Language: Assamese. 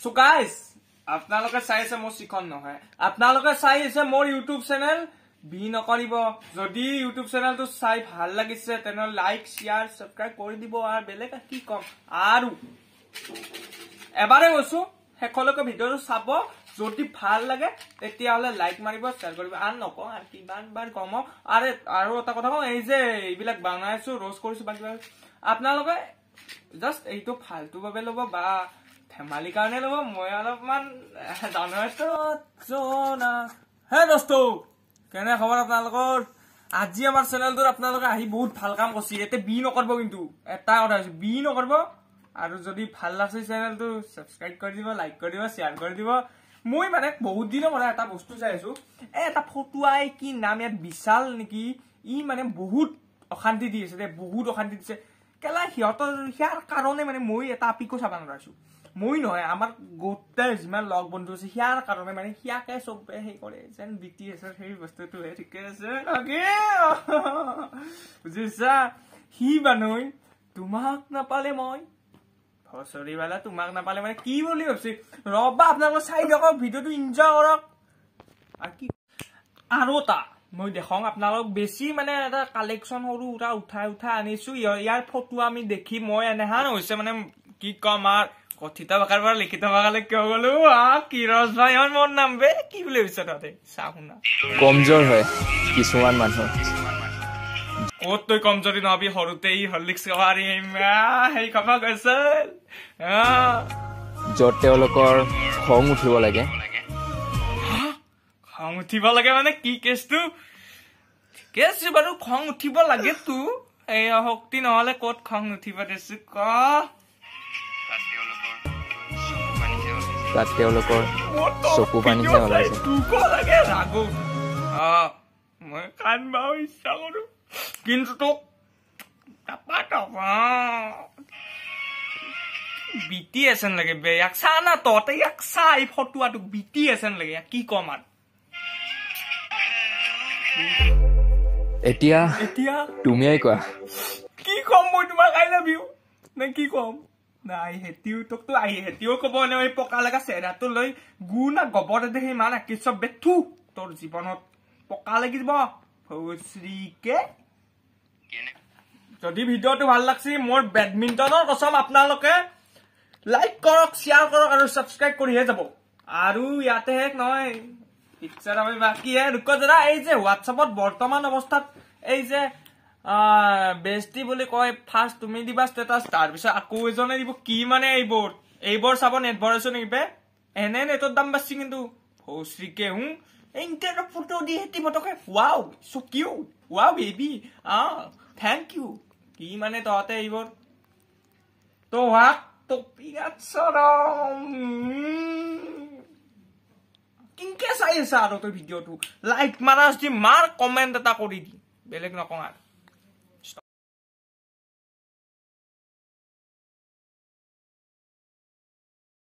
So guys, আপোনালোকে চাইছে মোৰ শিখন নহয় আপোনালোকে চাইছে মোৰ ইউটিউব চেনেল বি নকৰিব যদি ইউটিউব চেনেলটো চাই ভাল লাগিছে তেনে লাইক শেয়াৰ সাবস্ক্ৰাইব কৰি দিব আৰু বেলেগ কি কম আৰু এবাৰে কৈছো হেকলকে ভিডিওটো চাব যদি ভাল লাগে তেতিয়া হলে লাইক মাৰিব শেয়াৰ কৰিব আন নকও আৰু কিমান বাৰ কম আৰু এটা কথা কও এই যে এইবিলাক বানাইছো ৰোজ কৰিছো বাকি আপোনালোকে জাস্ট এইটো ফালতু বাবে লব বা ধেমালি কাৰণে লব মই অলপমান জানাইছো জনা হে দোস্ত কেনে খবৰ আপোনালোকৰ আজি আমাৰ চেনেলটোৰ আপোনালোকে আহি বহুত ভাল কাম কৰিছে এতে বি নকৰব কিন্তু এটা কথা আছে বি নকৰব আৰু যদি ভাল লাগছে চেনেলটো সাবস্ক্ৰাইব কৰি দিব লাইক কৰি দিব শেয়াৰ কৰি দিব মই মানে বহুত দিনৰ পৰা এটা বস্তু চাই আছো এটা ফটোৱাই কি নাম ইয়াত বিশাল নেকি ই মানে বহুত অশান্তি দি আছে বহুত অশান্তি দিছে কেলা হিয়তৰ হিয়াৰ কাৰণে মানে মই এটা আপিকো চাব নোৱাৰিছো মই নহয় আমাৰ গোটেই যিমান লগ বন্ধু আছে হিয়াৰ কাৰণে মানে হিয়াকে চবে হেই কৰে যেন বিটিএছ সেই বস্তুটো হে ঠিক আছে লাগে বুজিছা হি বানৈ তোমাক নাপালে মই ফসৰি वाला তোমাক নাপালে মানে কি বুলি ভাবছি ৰবা আপোনালোকে চাই দিয়ক ভিডিওটো এনজয় কৰক আৰু তা মই দেখং আপোনালোক বেছি মানে এটা কালেকচন হৰু উঠা আনিছো ইয়াৰ ফটো আমি দেখি মই এনেহান হৈছে মানে কি কম আর কথিত ভাষাৰ পৰা লিখিত ভাষালৈ কিয় গলো কিৰজ ভাই মোৰ নাম বে কি বুলি হৈছে তাতে চাহুনা কমজোৰ হয় কিছুমান মানুহ কত তই কমজোৰি নহবি হৰুতেই হলিক্স খাৱাৰি হেই খাবা গৈছিল য'ত তেওঁলোকৰ খং উঠিব লাগে মানে কি কেছটো বাৰু খং উঠিব লাগে তো এই শক্তি নহলে কত খং উঠিব দেছো ক তাত তেওঁলোকৰ চকু পানীহে ওলাইছে মই কান্দবা ইচ্ছা কৰো কিন্তু তো BTS লাগে বে ইয়াক চা না ততে ইয়াক চা এই ফটোৱাটো BTS লাগে কি কম আর এতিয়া তুমিই কোৱা কি কম মই তোমাক আই লাভ ইউ না কি কম নাই হেতিও তোক তো আই হেতিও কব না এই পকা লাগা চেৰাটো লৈ গুনা গবৰ দে হে মান কি সব বেথু তোৰ জীৱনত পকা লাগিব ফৌশ্ৰীকে যদি ভিডিওটো ভাল লাগছি মোৰ বেডমিন্টনৰ কসম আপোনালোকে লাইক কৰক শেয়াৰ কৰক আৰু সাবস্ক্ৰাইব কৰিহে যাব আৰু ইয়াতে হেক নহয় পিকচাৰ আমি বাকি হে ৰুক জৰা এই যে হোৱাটছআপত বৰ্তমান অৱস্থাত এই যে বেষ্টি বুলি কয় ফাৰ্স্ট তুমি দিবা স্ট্যাটাস তাৰ পিছত আকো এজনে দিব কি মানে এইবোৰ চাব নেট ভৰাইছো নেকি বে এনে নেটৰ দাম বাছি কিন্তু ফৌশ্ৰীকে ইন্টাৰ ফটো দি হেতি ফটোকে wow so cute wow baby thank you কি মানে তহতে এইবোৰ তো হাক তো পিয়াত সরম কিনকে চাই আছে আৰু তোৰ ভিডিওটো লাইক মাৰা যদি মাৰ কমেন্ট এটা কৰি দি বেলেগ নকওঁ আৰু